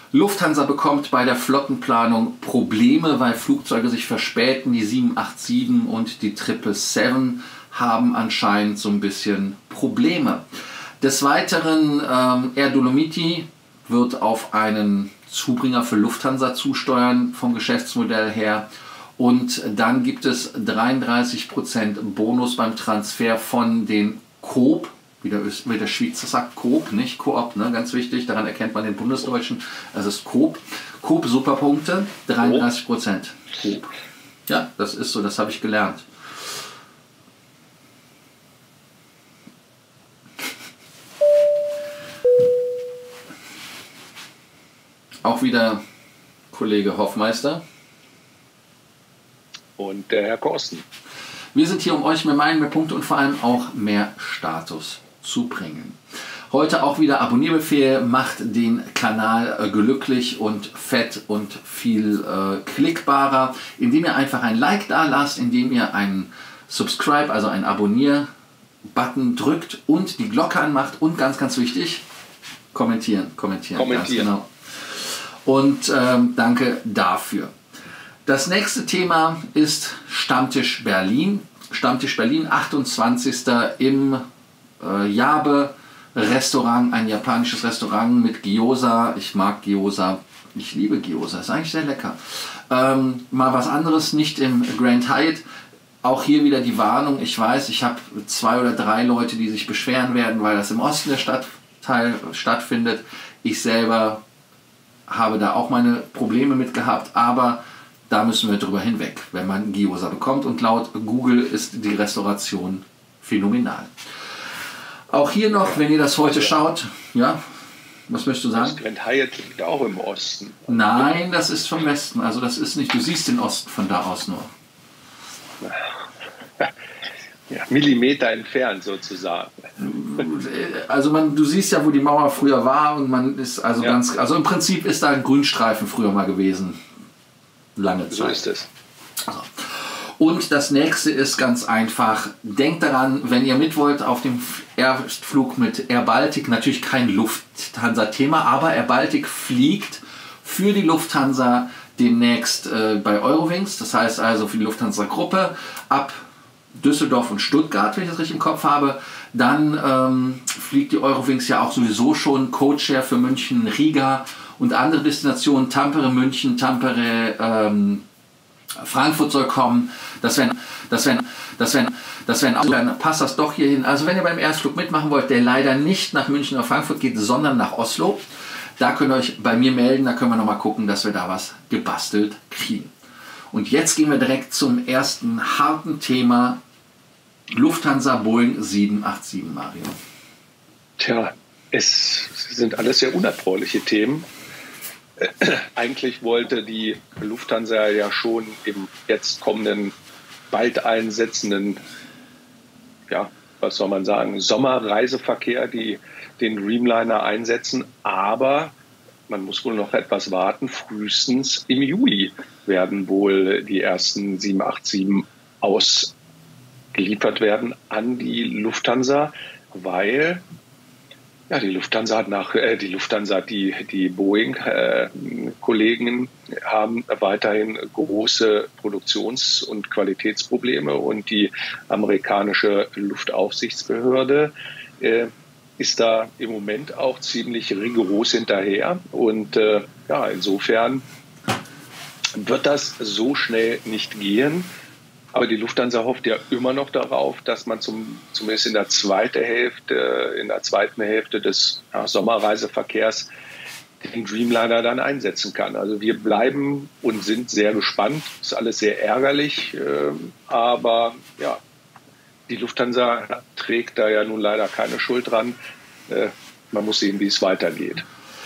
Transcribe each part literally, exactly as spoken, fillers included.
Lufthansa bekommt bei der Flottenplanung Probleme, weil Flugzeuge sich verspäten. Die sieben acht sieben und die sieben sieben sieben haben anscheinend so ein bisschen Probleme. Des Weiteren, ähm, Air Dolomiti wird auf einen Zubringer für Lufthansa zusteuern vom Geschäftsmodell her. Und dann gibt es dreiunddreißig Prozent Bonus beim Transfer von den Coop. Wie der, wie der Schweizer sagt, Coop, nicht Coop, ne? Ganz wichtig, daran erkennt man den Bundesdeutschen. Es ist Coop. Coop Superpunkte, dreiunddreißig Prozent. Coop. Ja, das ist so, das habe ich gelernt. Auch wieder Kollege Hoffmeister. Und der Herr Korsten. Wir sind hier, um euch mehr Meilen, mehr Punkte und vor allem auch mehr Status zu bringen. Heute auch wieder Abonnierbefehl, macht den Kanal äh, glücklich und fett und viel äh, klickbarer, indem ihr einfach ein Like da lasst, indem ihr einen Subscribe, also einen Abonnier-Button drückt und die Glocke anmacht und ganz, ganz wichtig, kommentieren, kommentieren. Kommentieren. Ganz genau. Und ähm, danke dafür. Das nächste Thema ist Stammtisch Berlin. Stammtisch Berlin, achtundzwanzigsten im äh, Yabe Restaurant, ein japanisches Restaurant mit Gyoza. Ich mag Gyoza, ich liebe Gyoza, ist eigentlich sehr lecker. Ähm, mal was anderes, nicht im Grand Hyatt. Auch hier wieder die Warnung, ich weiß, ich habe zwei oder drei Leute, die sich beschweren werden, weil das im Osten der Stadtteil stattfindet. Ich selber habe da auch meine Probleme mit gehabt, aber da müssen wir drüber hinweg, wenn man Gyoza bekommt. Und laut Google ist die Restauration phänomenal. Auch hier noch, wenn ihr das heute schaut, ja, was möchtest du sagen? Das Grand Hyatt liegt auch im Osten. Nein, das ist vom Westen. Also das ist nicht, du siehst den Osten von da aus nur. Ja, Millimeter entfernt sozusagen. Also man, du siehst ja, wo die Mauer früher war und man ist also ja. ganz, also im Prinzip ist da ein Grünstreifen früher mal gewesen. Lange Zeit. So ist es. Also. Und das nächste ist ganz einfach. Denkt daran, wenn ihr mit wollt auf dem Erstflug mit Air Baltic, natürlich kein Lufthansa-Thema, aber Air Baltic fliegt für die Lufthansa demnächst äh, bei Eurowings. Das heißt also für die Lufthansa-Gruppe ab Düsseldorf und Stuttgart, wenn ich das richtig im Kopf habe. Dann ähm, fliegt die Eurowings ja auch sowieso schon Codeshare für München, Riga und andere Destinationen. Tampere, München, Tampere, ähm, Frankfurt soll kommen. Das wären, das wären, das wären, das wären auch, dann passt das doch hier hin. Also wenn ihr beim Erstflug mitmachen wollt, der leider nicht nach München oder Frankfurt geht, sondern nach Oslo, da könnt ihr euch bei mir melden. Da können wir nochmal gucken, dass wir da was gebastelt kriegen. Und jetzt gehen wir direkt zum ersten harten Thema. Lufthansa Boeing sieben acht sieben, Mario. Tja, es sind alles sehr unerfreuliche Themen. Eigentlich wollte die Lufthansa ja schon im jetzt kommenden, bald einsetzenden, ja, was soll man sagen, Sommerreiseverkehr, die den Dreamliner einsetzen, aber man muss wohl noch etwas warten. Frühestens im Juli werden wohl die ersten sieben acht sieben ausgeliefert werden an die Lufthansa, weil ja, die Lufthansa hat nach äh, die Lufthansa, die die Boeing-Kollegen äh, haben weiterhin große Produktions- und Qualitätsprobleme und die amerikanische Luftaufsichtsbehörde äh, ist da im Moment auch ziemlich rigoros hinterher und äh, ja, insofern wird das so schnell nicht gehen. Aber die Lufthansa hofft ja immer noch darauf, dass man zum, zumindest in der zweiten Hälfte, in der zweiten Hälfte des ja, Sommerreiseverkehrs den Dreamliner dann einsetzen kann. Also wir bleiben und sind sehr gespannt. Ist alles sehr ärgerlich, äh, aber ja, die Lufthansa trägt da ja nun leider keine Schuld dran. Äh, man muss sehen, wie es weitergeht.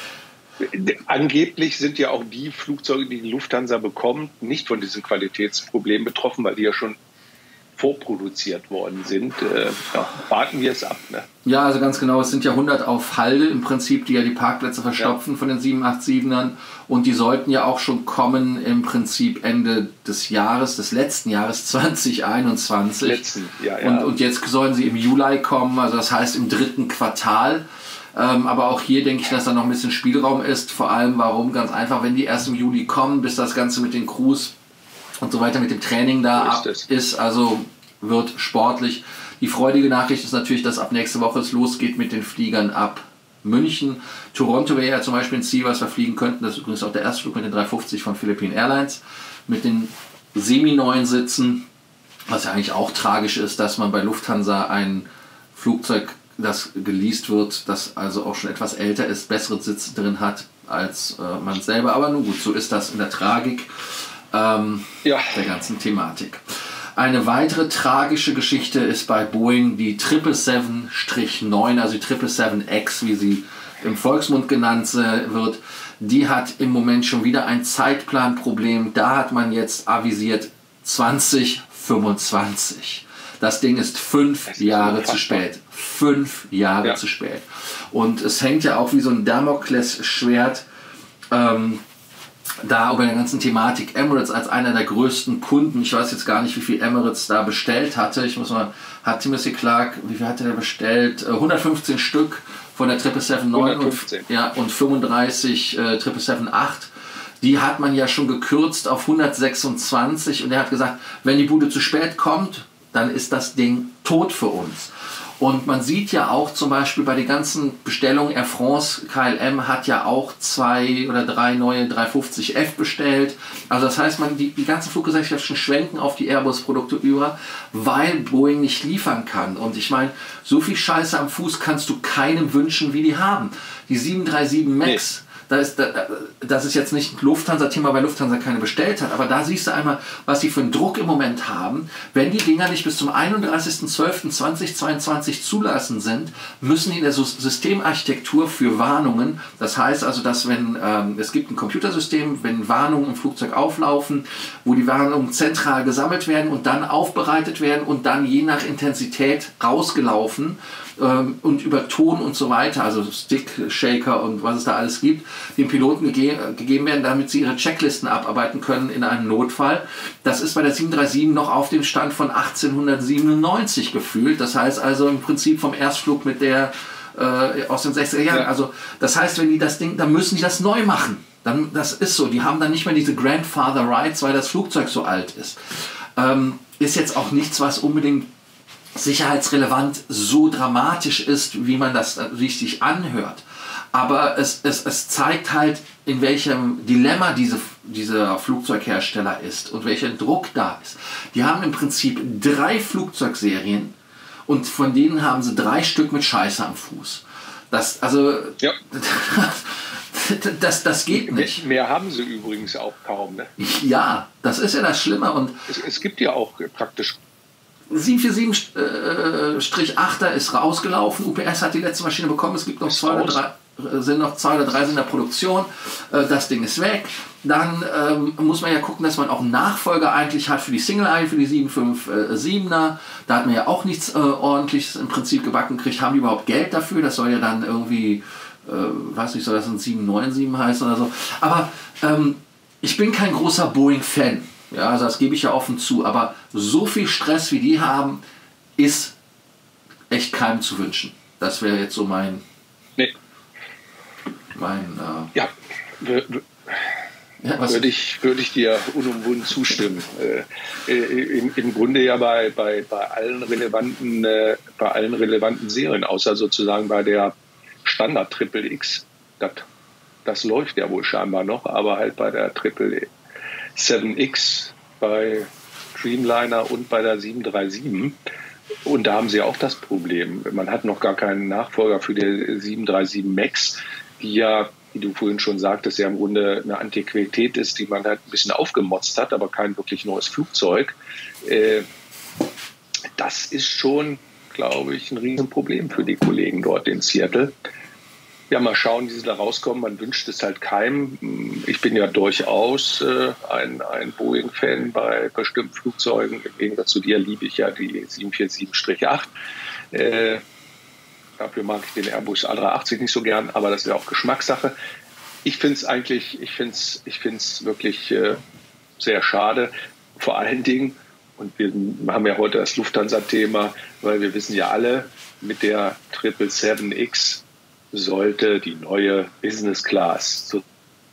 Angeblich sind ja auch die Flugzeuge, die die Lufthansa bekommt, nicht von diesem Qualitätsproblem betroffen, weil die ja schon vorproduziert worden sind. Äh, ja, warten wir es ab. Ne? Ja, also ganz genau. Es sind ja hundert auf Halde im Prinzip, die ja die Parkplätze verstopfen ja. von den sieben acht siebenern. Und die sollten ja auch schon kommen im Prinzip Ende des Jahres, des letzten Jahres zwanzig einundzwanzig. Letzten, ja, ja. Und, und jetzt sollen sie im Juli kommen, also das heißt im dritten Quartal. Ähm, aber auch hier denke ich, dass da noch ein bisschen Spielraum ist. Vor allem, warum? Ganz einfach, wenn die erst im Juli kommen, bis das Ganze mit den Crews und so weiter mit dem Training da ab ist, also wird sportlich. Die freudige Nachricht ist natürlich, dass ab nächste Woche es losgeht mit den Fliegern ab München. Toronto wäre ja zum Beispiel ein Ziel, was wir fliegen könnten. Das ist übrigens auch der Erstflug mit den dreihundertfünfzig von Philippine Airlines. Mit den semi-neuen Sitzen, was ja eigentlich auch tragisch ist, dass man bei Lufthansa ein Flugzeug, das geleast wird, das also auch schon etwas älter ist, bessere Sitze drin hat als äh, man selber. Aber nun gut, so ist das in der Tragik ähm, ja. der ganzen Thematik. Eine weitere tragische Geschichte ist bei Boeing die sieben sieben sieben neun, also die sieben sieben X, wie sie im Volksmund genannt wird. Die hat im Moment schon wieder ein Zeitplanproblem. Da hat man jetzt avisiert zwanzig fünfundzwanzig. Das Ding ist fünf ist Jahre zu spät. Fünf Jahre ja. zu spät. Und es hängt ja auch wie so ein Damoklesschwert ähm, da über der ganzen Thematik. Emirates als einer der größten Kunden, ich weiß jetzt gar nicht, wie viel Emirates da bestellt hatte. Ich muss mal, hat Timothy Clark, wie viel hat er bestellt? hundertfünfzehn Stück von der sieben sieben neun und, ja, und fünfunddreißig äh, sieben sieben acht. Die hat man ja schon gekürzt auf hundertsechsundzwanzig und er hat gesagt, wenn die Bude zu spät kommt, dann ist das Ding tot für uns. Und man sieht ja auch zum Beispiel bei den ganzen Bestellungen, Air France, K L M hat ja auch zwei oder drei neue dreihundertfünfzig F bestellt. Also das heißt, man, die, die ganzen Fluggesellschaften schwenken auf die Airbus-Produkte über, weil Boeing nicht liefern kann. Und ich meine, so viel Scheiße am Fuß kannst du keinem wünschen, wie die haben. Die sieben drei sieben MAX, da ist, da, das ist jetzt nicht ein Lufthansa-Thema, weil Lufthansa keine bestellt hat, aber da siehst du einmal, was sie für einen Druck im Moment haben. Wenn die Dinger nicht bis zum einunddreißigsten zwölften zweitausendzweiundzwanzig zulassen sind, müssen die in der Systemarchitektur für Warnungen, das heißt also, dass wenn ähm, es gibt ein Computersystem, wenn Warnungen im Flugzeug auflaufen, wo die Warnungen zentral gesammelt werden und dann aufbereitet werden und dann je nach Intensität rausgelaufen ähm, und über Ton und so weiter, also Stick, Shaker und was es da alles gibt, den Piloten gege- gegeben werden, damit sie ihre Checklisten abarbeiten können in einem Notfall. Das ist bei der sieben drei sieben noch auf dem Stand von achtzehnhundertsiebenundneunzig gefühlt. Das heißt also im Prinzip vom Erstflug mit der äh, aus den sechziger Jahren. Ja. Also das heißt, wenn die das Ding, dann müssen die das neu machen. Dann, das ist so. Die haben dann nicht mehr diese Grandfather Rights, weil das Flugzeug so alt ist. Ähm, ist jetzt auch nichts, was unbedingt sicherheitsrelevant so dramatisch ist, wie man das richtig anhört. Aber es, es, es zeigt halt, in welchem Dilemma diese, dieser Flugzeughersteller ist und welcher Druck da ist. Die haben im Prinzip drei Flugzeugserien und von denen haben sie drei Stück mit Scheiße am Fuß. Das, also, ja. das, das, das geht nicht. Mehr haben sie übrigens auch kaum. Ne? Ja, das ist ja das Schlimme. Und es, es gibt ja auch praktisch sieben vier sieben achter ist rausgelaufen. U P S hat die letzte Maschine bekommen. Es gibt noch zwei oder drei. sind noch zwei oder drei in der Produktion, das Ding ist weg. Dann ähm, muss man ja gucken, dass man auch einen Nachfolger eigentlich hat für die Single-Aisle, für die sieben fünf siebener. Da hat man ja auch nichts äh, Ordentliches im Prinzip gebacken gekriegt. Haben die überhaupt Geld dafür? Das soll ja dann irgendwie, äh, weiß nicht, soll das ein sieben neun sieben heißen oder so. Aber ähm, ich bin kein großer Boeing-Fan. Ja, also das gebe ich ja offen zu. Aber so viel Stress, wie die haben, ist echt keinem zu wünschen. Das wäre jetzt so mein... Nee. Mein, äh ja, ja würde ich, würde ich dir unumwunden zustimmen. Äh, im, Im Grunde ja bei, bei, bei, allen relevanten, äh, bei allen relevanten Serien, außer sozusagen bei der Standard Triple X. Das, das läuft ja wohl scheinbar noch, aber halt bei der Triple sieben X, bei Dreamliner und bei der sieben drei sieben. Und da haben sie auch das Problem. Man hat noch gar keinen Nachfolger für die sieben drei sieben MAX, die ja, wie du vorhin schon sagtest, ja im Grunde eine Antiquität ist, die man halt ein bisschen aufgemotzt hat, aber kein wirklich neues Flugzeug. Äh, das ist schon, glaube ich, ein Riesenproblem für die Kollegen dort in Seattle. Ja, mal schauen, wie sie da rauskommen. Man wünscht es halt keinem. Ich bin ja durchaus äh, ein, ein Boeing-Fan bei bestimmten Flugzeugen. Im Gegensatz zu dir liebe ich ja die sieben vier sieben acht. Äh, Dafür mag ich den Airbus A drei achtzig nicht so gern, aber das ist ja auch Geschmackssache. Ich finde es eigentlich, ich finde es ich find's wirklich äh, sehr schade. Vor allen Dingen, und wir haben ja heute das Lufthansa-Thema, weil wir wissen ja alle, mit der sieben sieben sieben X sollte die neue Business Class, so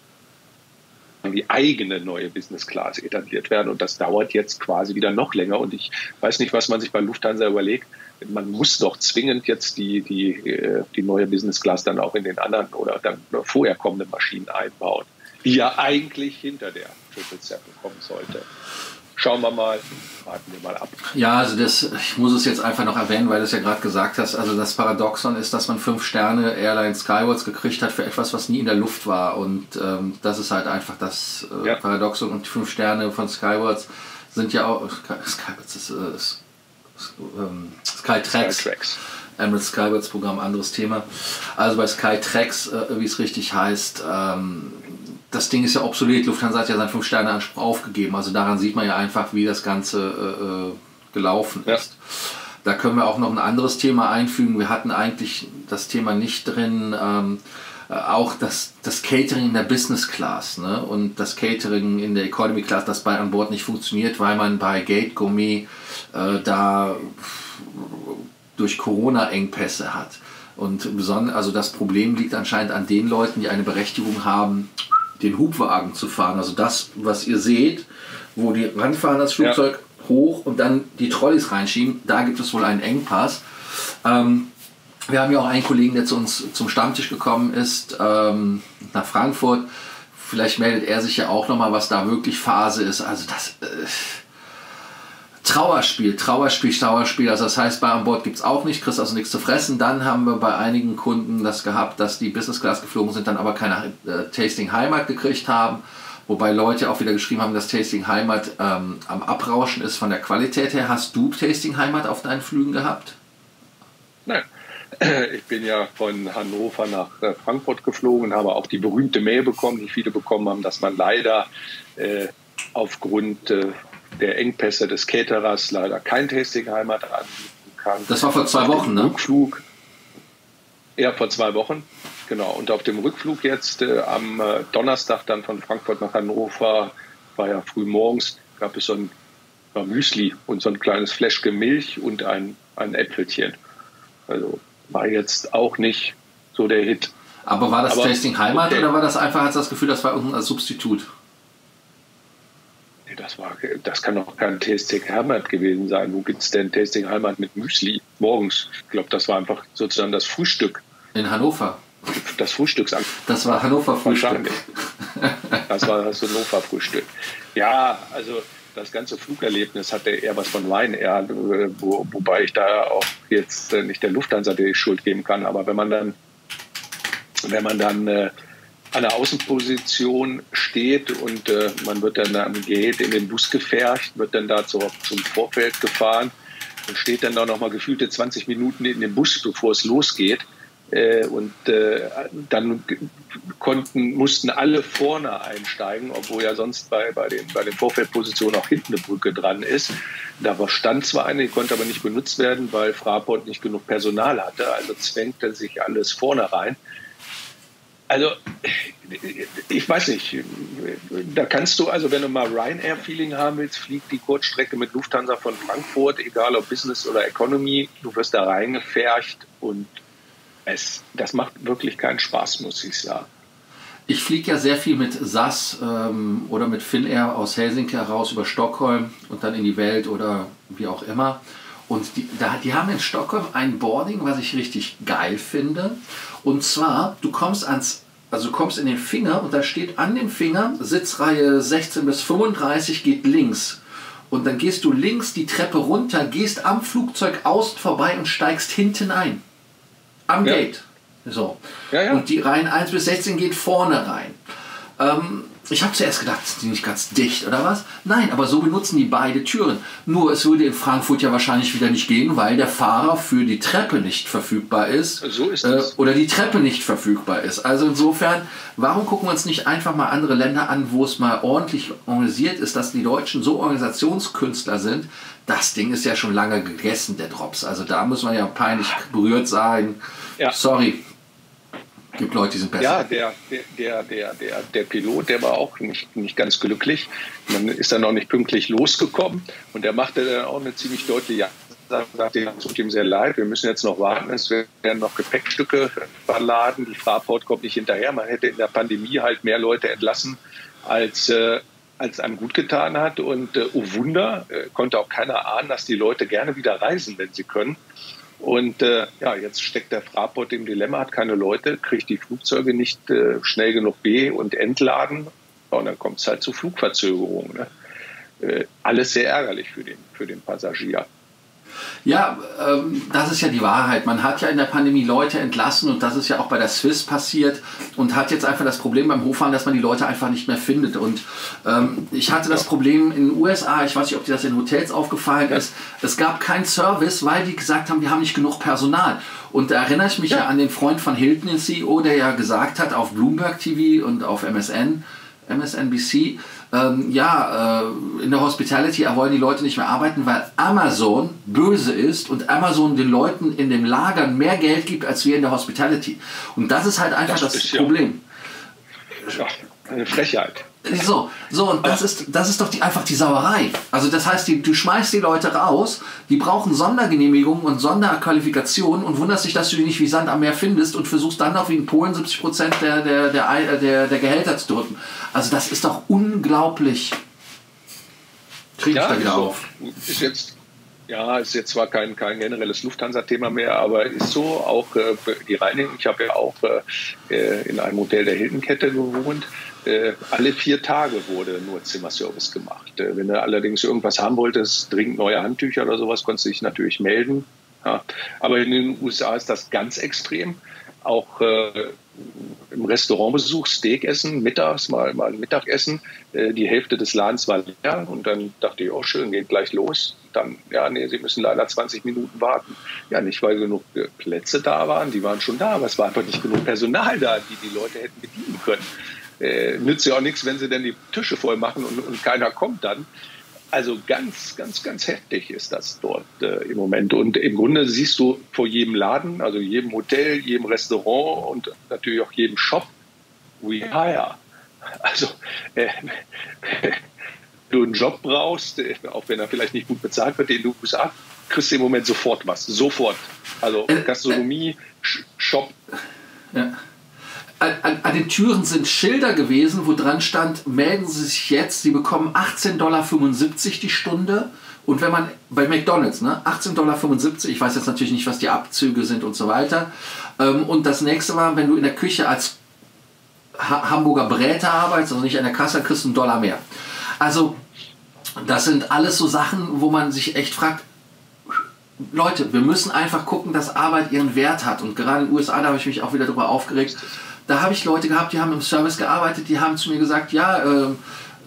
die eigene neue Business Class etabliert werden. Und das dauert jetzt quasi wieder noch länger. Und ich weiß nicht, was man sich bei Lufthansa überlegt. Man muss doch zwingend jetzt die, die, die neue Business Class dann auch in den anderen oder dann vorher kommenden Maschinen einbauen, die ja eigentlich hinter der sieben sieben sieben kommen sollte. Schauen wir mal, warten wir mal ab. Ja, also das, ich muss es jetzt einfach noch erwähnen, weil du es ja gerade gesagt hast. Also das Paradoxon ist, dass man fünf Sterne Airline Skywards gekriegt hat für etwas, was nie in der Luft war. Und ähm, das ist halt einfach das äh, ja. Paradoxon. Und die fünf Sterne von Skywards sind ja auch Skywards ist, äh, ist, ist, ähm, Skytrax. Skytrax. Emirates Skywards Programm, anderes Thema. Also bei Skytrax, äh, wie es richtig heißt, ähm, das Ding ist ja obsolet. Lufthansa hat ja seinen fünf Sterne Anspruch aufgegeben. Also daran sieht man ja einfach, wie das Ganze äh, gelaufen ist. Ja. Da können wir auch noch ein anderes Thema einfügen. Wir hatten eigentlich das Thema nicht drin, ähm, äh, auch das, das Catering in der Business Class, ne? Und das Catering in der Economy Class, das bei an Bord nicht funktioniert, weil man bei Gate Gourmet äh, da durch Corona Engpässe hat. Und besonders, also das Problem liegt anscheinend an den Leuten, die eine Berechtigung haben, den Hubwagen zu fahren. Also das, was ihr seht, wo die ranfahren, das Flugzeug ja. hoch und dann die Trolleys reinschieben, da gibt es wohl einen Engpass. Ähm, wir haben ja auch einen Kollegen, der zu uns zum Stammtisch gekommen ist, ähm, nach Frankfurt. Vielleicht meldet er sich ja auch nochmal, was da wirklich Phase ist. Also das... Äh, Trauerspiel, Trauerspiel, Trauerspiel. Also das heißt, bei an Bord gibt es auch nicht, kriegst also nichts zu fressen. Dann haben wir bei einigen Kunden das gehabt, dass die Business Class geflogen sind, dann aber keine äh, Tasting Heimat gekriegt haben. Wobei Leute auch wieder geschrieben haben, dass Tasting Heimat ähm, am Abrauschen ist von der Qualität her. Hast du Tasting Heimat auf deinen Flügen gehabt? Nein. Ich bin ja von Hannover nach Frankfurt geflogen, habe auch die berühmte Mail bekommen, die viele bekommen haben, dass man leider äh, aufgrund äh, der Engpässe des Caterers leider kein Tasting Heimat anbieten kann. Das war vor zwei Wochen, ne? Rückflug, ja, vor zwei Wochen, genau. Und auf dem Rückflug jetzt äh, am äh, Donnerstag dann von Frankfurt nach Hannover, war ja früh morgens, gab es so ein war Müsli und so ein kleines Fläschchen Milch und ein, ein Äpfelchen. Also war jetzt auch nicht so der Hit. Aber war das Aber, Tasting Heimat okay. oder war das einfach, hat das Gefühl, das war irgendein Substitut? Das, war, das kann doch kein Tasting Heimat gewesen sein. Wo gibt es denn Tasting Heimat mit Müsli morgens? Ich glaube, das war einfach sozusagen das Frühstück. In Hannover? Das Frühstücksangebot. Das war Hannover Frühstück. Das war das Hannover Frühstück. Ja, also das ganze Flugerlebnis hatte eher was von Ryanair, wo, wobei ich da auch jetzt nicht der Lufthansa die Schuld geben kann. Aber wenn man dann, wenn man dann äh, an der Außenposition steht und äh, man wird dann am Gate in den Bus gefercht, wird dann da zur, zum Vorfeld gefahren und steht dann da noch mal gefühlte zwanzig Minuten in dem Bus, bevor es losgeht. Äh, und äh, dann konnten, mussten alle vorne einsteigen, obwohl ja sonst bei, bei, den, bei den Vorfeldpositionen auch hinten eine Brücke dran ist. Da stand zwar eine, die konnte aber nicht benutzt werden, weil Fraport nicht genug Personal hatte, also zwängte sich alles vorne rein. Also, ich weiß nicht, da kannst du, also wenn du mal Ryanair-Feeling haben willst, fliegt die Kurzstrecke mit Lufthansa von Frankfurt, egal ob Business oder Economy, du wirst da reingefercht und es, das macht wirklich keinen Spaß, muss ich sagen. Ich fliege ja sehr viel mit S A S ähm, oder mit Finnair aus Helsinki heraus über Stockholm und dann in die Welt oder wie auch immer. Und die, da, die haben in Stockholm ein Boarding, was ich richtig geil finde. Und zwar, du kommst ans, also du kommst in den Finger und da steht an dem Finger, Sitzreihe sechzehn bis fünfunddreißig geht links. Und dann gehst du links die Treppe runter, gehst am Flugzeug außen vorbei und steigst hinten ein. Am ja. Gate. So. Ja, ja. Und die Reihen eins bis sechzehn geht vorne rein. Ähm, ich habe zuerst gedacht, sind die nicht ganz dicht oder was? Nein, aber so benutzen die beide Türen. Nur es würde in Frankfurt ja wahrscheinlich wieder nicht gehen, weil der Fahrer für die Treppe nicht verfügbar ist. So ist äh, es. Oder die Treppe nicht verfügbar ist. Also insofern, warum gucken wir uns nicht einfach mal andere Länder an, wo es mal ordentlich organisiert ist, dass die Deutschen so Organisationskünstler sind? Das Ding ist ja schon lange gegessen, der Drops. Also da muss man ja peinlich berührt sein. Ja. Sorry. Gibt Leute, die sind besser. Ja, der, der, der, der, der Pilot, der war auch nicht, nicht ganz glücklich. Man ist dann auch nicht pünktlich losgekommen und der machte dann auch eine ziemlich deutliche sagte, es tut ihm sehr leid, wir müssen jetzt noch warten, es werden noch Gepäckstücke verladen, die Fraport kommt nicht hinterher. Man hätte in der Pandemie halt mehr Leute entlassen, als, äh, als einem gut getan hat. Und äh, oh Wunder, äh, konnte auch keiner ahnen, dass die Leute gerne wieder reisen, wenn sie können. Und äh, ja, jetzt steckt der Fraport im Dilemma, hat keine Leute, kriegt die Flugzeuge nicht äh, schnell genug be- und entladen. Und dann kommt es halt zu Flugverzögerungen. Ne? Äh, alles sehr ärgerlich für den, für den Passagier. Ja, ähm, das ist ja die Wahrheit. Man hat ja in der Pandemie Leute entlassen und das ist ja auch bei der Swiss passiert und hat jetzt einfach das Problem beim Hochfahren, dass man die Leute einfach nicht mehr findet. Und ähm, ich hatte das Problem in den U S A, ich weiß nicht, ob dir das in Hotels aufgefallen ist, es gab keinen Service, weil die gesagt haben, wir haben nicht genug Personal. Und da erinnere ich mich ja, ja an den Freund von Hilton, den C E O, der ja gesagt hat auf Bloomberg T V und auf M S N, M S N B C, ähm, ja, äh, in der Hospitality wollen die Leute nicht mehr arbeiten, weil Amazon böse ist und Amazon den Leuten in den Lagern mehr Geld gibt, als wir in der Hospitality. Und das ist halt einfach das, das Problem. Ja, eine Frechheit. So, so und das ist, das ist doch die, einfach die Sauerei. Also das heißt, die, du schmeißt die Leute raus, die brauchen Sondergenehmigungen und Sonderqualifikationen und wunderst dich, dass du die nicht wie Sand am Meer findest und versuchst dann noch wie in Polen siebzig Prozent der, der, der, der, der Gehälter zu drücken. Also das ist doch unglaublich. Krieg ich ja, da wieder so. auf. Ist jetzt, ja, ist jetzt zwar kein, kein generelles Lufthansa-Thema mehr, aber ist so, auch äh, die Reinigung. Ich habe ja auch äh, in einem Hotel der Hilton-Kette gewohnt. Äh, alle vier Tage wurde nur Zimmerservice gemacht. Äh, wenn du allerdings irgendwas haben wolltest, dringend neue Handtücher oder sowas, konntest du dich natürlich melden. Ja. Aber in den U S A ist das ganz extrem. Auch äh, im Restaurantbesuch, Steak essen, mittags mal, mal ein Mittagessen. Äh, die Hälfte des Ladens war leer und dann dachte ich, oh schön, geht gleich los. Dann, ja, nee, Sie müssen leider zwanzig Minuten warten. Ja, nicht, weil genug äh, Plätze da waren, die waren schon da, aber es war einfach nicht genug Personal da, die die Leute hätten bedienen können. Äh, nützt ja auch nichts, wenn sie dann die Tische voll machen und, und keiner kommt dann. Also ganz, ganz, ganz heftig ist das dort äh, im Moment. Und im Grunde siehst du vor jedem Laden, also jedem Hotel, jedem Restaurant und natürlich auch jedem Shop, we hire. Also äh, wenn du einen Job brauchst, äh, auch wenn er vielleicht nicht gut bezahlt wird, in den U S A, kriegst du im Moment sofort was. Sofort. Also Gastronomie, Shop. Ja. An, an, an den Türen sind Schilder gewesen, wo dran stand, melden Sie sich jetzt, Sie bekommen achtzehn Komma fünfundsiebzig Dollar die Stunde. Und wenn man bei McDonald's, ne, achtzehn Komma fünfundsiebzig, ich weiß jetzt natürlich nicht, was die Abzüge sind und so weiter. Und das nächste war, wenn du in der Küche als ha Hamburger Bräter arbeitest, also nicht an der Kasse, dann kriegst du einen Dollar mehr. Also das sind alles so Sachen, wo man sich echt fragt, Leute, wir müssen einfach gucken, dass Arbeit ihren Wert hat. Und gerade in den U S A, da habe ich mich auch wieder darüber aufgeregt, da habe ich Leute gehabt, die haben im Service gearbeitet, die haben zu mir gesagt, ja, äh, äh,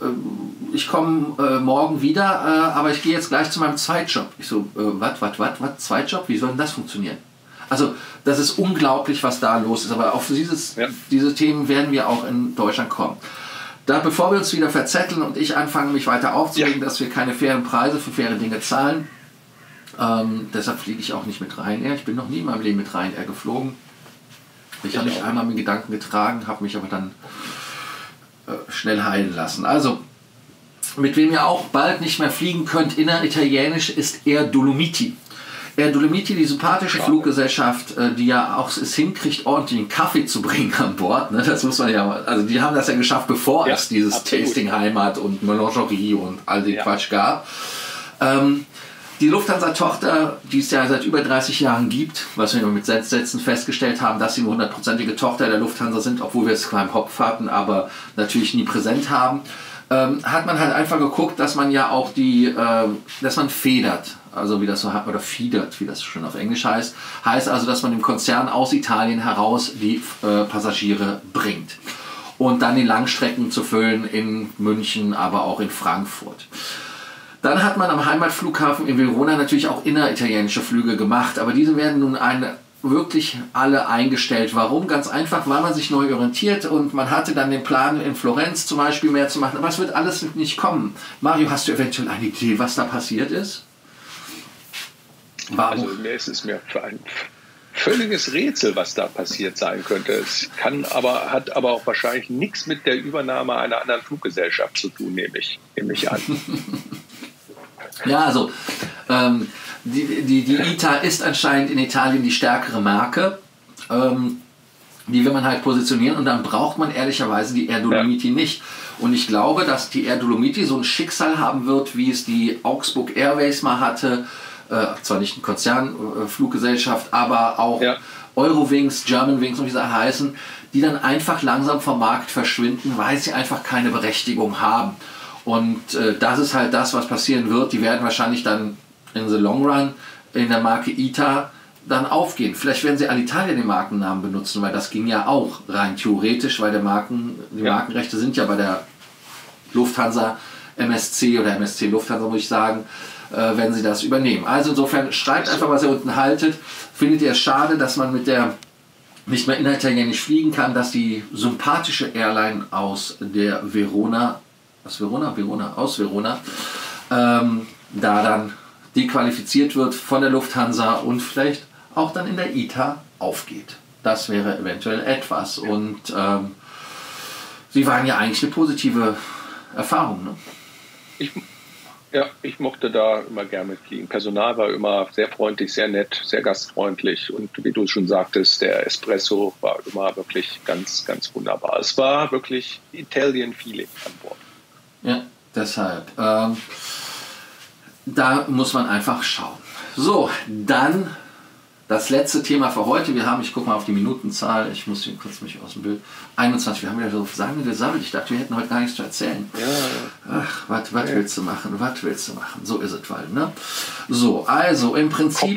ich komme äh, morgen wieder, äh, aber ich gehe jetzt gleich zu meinem Zweitjob. Ich so, was, was, was, was, Zweitjob? Wie soll denn das funktionieren? Also das ist unglaublich, was da los ist. Aber auf dieses, ja. diese Themen werden wir auch in Deutschland kommen. Da, bevor wir uns wieder verzetteln und ich anfange, mich weiter aufzuregen, ja. dass wir keine fairen Preise für faire Dinge zahlen, ähm, deshalb fliege ich auch nicht mit Ryanair. Ich bin noch nie in meinem Leben mit Ryanair geflogen. Ich habe mich einmal mit Gedanken getragen, habe mich aber dann äh, schnell heilen lassen. Also, mit wem ihr auch bald nicht mehr fliegen könnt, inneritalienisch, ist Air Dolomiti. Air Dolomiti, die sympathische Schade. Fluggesellschaft, äh, die ja auch es hinkriegt, ordentlich einen Kaffee zu bringen an Bord. Ne? Das muss man ja, also die haben das ja geschafft, bevor ja, es dieses absolut. Tasting Heimat und Melangerie und all den ja. Quatsch gab. Ähm, Die Lufthansa-Tochter, die es ja seit über dreißig Jahren gibt, was wir mit Sätzen festgestellt haben, dass sie eine hundertprozentige Tochter der Lufthansa sind, obwohl wir es zwar im Kopf hatten, aber natürlich nie präsent haben, ähm, hat man halt einfach geguckt, dass man ja auch die, äh, dass man federt, also wie das so hat, oder fiedert, wie das schon auf Englisch heißt, heißt also, dass man dem Konzern aus Italien heraus die äh, Passagiere bringt. Und dann die Langstrecken zu füllen in München, aber auch in Frankfurt. Dann hat man am Heimatflughafen in Verona natürlich auch inneritalienische Flüge gemacht, aber diese werden nun eine, wirklich alle eingestellt. Warum? Ganz einfach, weil man sich neu orientiert und man hatte dann den Plan, in Florenz zum Beispiel mehr zu machen, aber es wird alles nicht kommen. Mario, hast du eventuell eine Idee, was da passiert ist? Warum? Also mir ist es mir für ein völliges Rätsel, was da passiert sein könnte. Es kann aber, hat aber auch wahrscheinlich nichts mit der Übernahme einer anderen Fluggesellschaft zu tun, nehme ich, nehme ich an. Ja, also ähm, die, die, die I T A ist anscheinend in Italien die stärkere Marke. Ähm, die will man halt positionieren und dann braucht man ehrlicherweise die Air Dolomiti ja. nicht. Und ich glaube, dass die Air Dolomiti so ein Schicksal haben wird, wie es die Augsburg Airways mal hatte. Äh, zwar nicht eine Konzernfluggesellschaft, äh, aber auch ja. Eurowings, Germanwings und wie sie heißen, die dann einfach langsam vom Markt verschwinden, weil sie einfach keine Berechtigung haben. Und äh, das ist halt das, was passieren wird. Die werden wahrscheinlich dann in the long run in der Marke I T A dann aufgehen. Vielleicht werden sie Alitalia den Markennamen benutzen, weil das ging ja auch rein theoretisch, weil der Marken, die ja. Markenrechte sind ja bei der Lufthansa M S C oder M S C Lufthansa, muss ich sagen, äh, wenn sie das übernehmen. Also insofern schreibt einfach, was ihr unten haltet. Findet ihr es schade, dass man mit der nicht mehr inneritalienisch fliegen kann, dass die sympathische Airline aus der Verona, aus Verona, Verona, aus Verona, ähm, da dann dequalifiziert wird von der Lufthansa und vielleicht auch dann in der I T A aufgeht. Das wäre eventuell etwas. Und ähm, sie waren ja eigentlich eine positive Erfahrung. Ne? Ich, ja, ich mochte da immer gerne fliegen. Personal war immer sehr freundlich, sehr nett, sehr gastfreundlich. Und wie du schon sagtest, der Espresso war immer wirklich ganz, ganz wunderbar. Es war wirklich Italian Feeling an Bord. Ja, deshalb. Ähm, da muss man einfach schauen. So, dann das letzte Thema für heute. Wir haben, ich gucke mal auf die Minutenzahl, ich muss hier kurz mich aus dem Bild, einundzwanzig, wir haben wieder so sagen gesammelt. Ich dachte, wir hätten heute gar nichts zu erzählen. Ja. Ach, was ja. willst du machen, was willst du machen? So ist es, weil, ne? So, also im Prinzip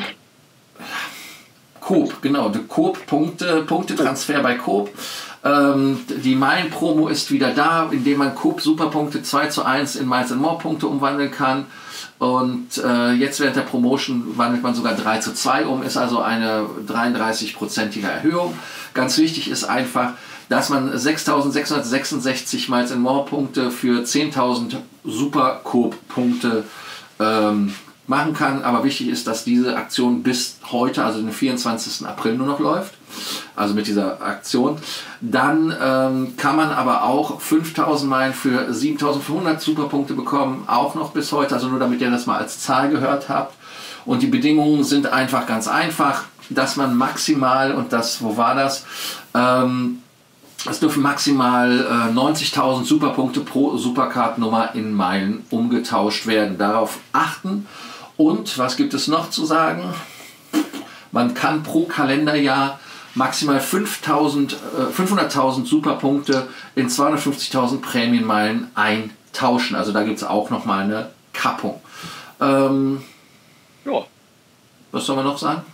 Coop, genau, die Coop-Punkte, Punktetransfer bei Coop. Ähm, die Meilen-Promo ist wieder da, indem man Coop Superpunkte zwei zu eins in Miles and More Punkte umwandeln kann. Und äh, jetzt während der Promotion wandelt man sogar drei zu zwei um, ist also eine dreiunddreißig-prozentige Erhöhung. Ganz wichtig ist einfach, dass man sechstausendsechshundertsechsundsechzig Miles and More Punkte für zehntausend Super Coop Punkte ähm, machen kann. Aber wichtig ist, dass diese Aktion bis heute, also den vierundzwanzigsten April nur noch läuft. Also mit dieser Aktion. Dann ähm, kann man aber auch fünftausend Meilen für siebentausendvierhundert Superpunkte bekommen, auch noch bis heute, also nur damit ihr das mal als Zahl gehört habt. Und die Bedingungen sind einfach ganz einfach, dass man maximal, und das, wo war das, ähm, es dürfen maximal äh, neunzigtausend Superpunkte pro Supercard-Nummer in Meilen umgetauscht werden. Darauf achten. Und was gibt es noch zu sagen? Man kann pro Kalenderjahr maximal fünftausend, äh, fünfhunderttausend Superpunkte in zweihundertfünfzigtausend Prämienmeilen eintauschen. Also da gibt es auch nochmal eine Kappung. Ähm, ja. Was soll man noch sagen?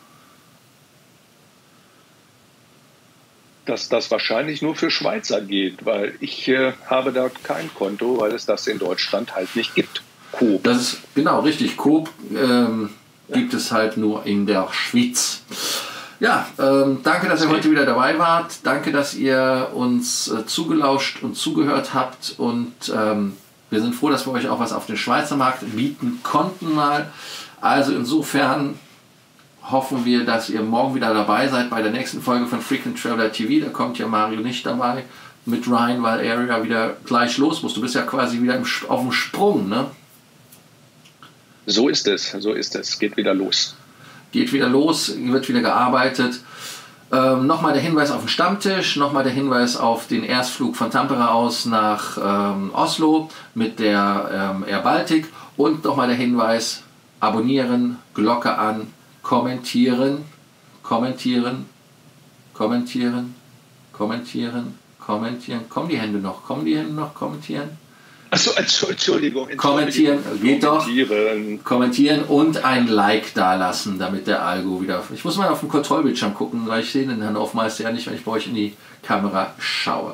Dass das wahrscheinlich nur für Schweizer geht, weil ich äh, habe da kein Konto, weil es das in Deutschland halt nicht gibt. Coop. Das ist genau richtig. Coop ähm, ja. gibt es halt nur in der Schweiz. Ja, ähm, danke, dass ihr heute wieder dabei wart. Danke, dass ihr uns äh, zugelauscht und zugehört habt. Und ähm, wir sind froh, dass wir euch auch was auf den Schweizer Markt bieten konnten mal. Also insofern hoffen wir, dass ihr morgen wieder dabei seid bei der nächsten Folge von Frequent Traveler T V. Da kommt ja Mario nicht dabei mit Ryan, weil er ja wieder gleich los muss. Du bist ja quasi wieder im, auf dem Sprung, ne? So ist es, so ist es. Geht wieder los. Geht wieder los, wird wieder gearbeitet. Ähm, nochmal der Hinweis auf den Stammtisch, nochmal der Hinweis auf den Erstflug von Tampere aus nach ähm, Oslo mit der ähm, Air Baltic und nochmal der Hinweis, abonnieren, Glocke an, kommentieren, kommentieren, kommentieren, kommentieren, kommentieren. Kommen die Hände noch? Kommen die Hände noch? Kommentieren? Achso, Entschuldigung, Entschuldigung. Kommentieren, geht doch. Kommentieren. Kommentieren und ein Like dalassen, damit der Algo wieder... Ich muss mal auf den Kontrollbildschirm gucken, weil ich sehe den Herrn Hofmeister ja nicht, wenn ich bei euch in die Kamera schaue.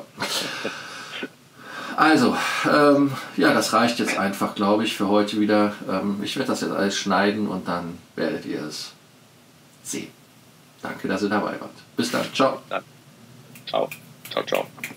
Also, ähm, ja, das reicht jetzt einfach, glaube ich, für heute wieder. Ähm, ich werde das jetzt alles schneiden und dann werdet ihr es sehen. Danke, dass ihr dabei wart. Bis dann. Ciao. Ciao. Ciao, ciao.